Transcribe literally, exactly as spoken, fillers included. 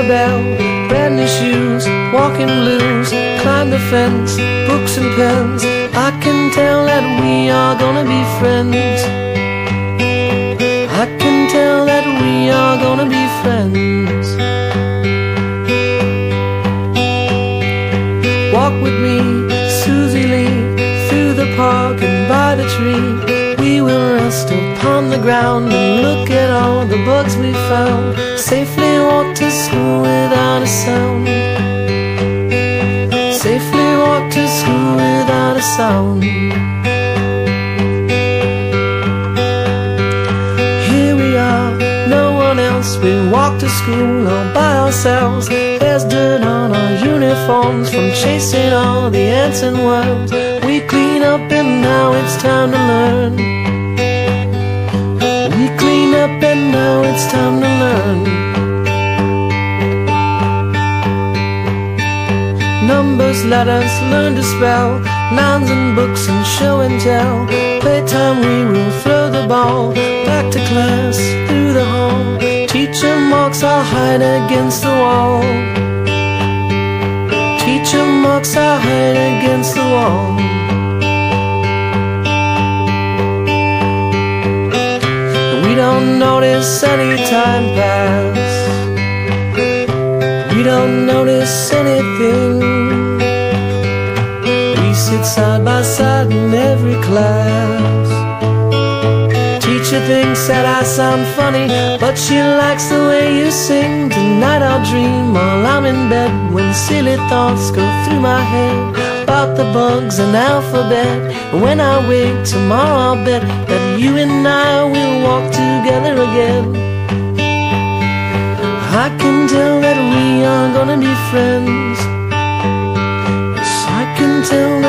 bell, brand new shoes, walking blues, climb the fence, books and pens. I can tell that we are gonna be friends. I can tell that we are gonna be friends. Walk with me, Susie Lee, through the park and by the tree. We will rest upon the ground and look at all the bugs we found. Safely walk to school without a sound. Safely walk to school without a sound. Here we are, no one else. We walk to school all by ourselves. There's dirt on our uniforms from chasing all the ants and worms. We clean up and now it's time to learn. We clean up and now it's time to learn. Numbers, letters, learn to spell, nouns and books and show and tell. Playtime we will throw the ball, back to class, through the hall. Teacher marks our hide against the wall. Teacher marks our hide against the wall. We don't notice any time pass. We don't notice anything. We sit side by side in every class. Teacher thinks that I sound funny, but she likes the way you sing. Tonight I'll dream while I'm in bed, when silly thoughts go through my head about the bugs and alphabet. And when I wake tomorrow I'll bet that you and I will walk together again. I can tell that we are gonna be friends. Yes, I can tell that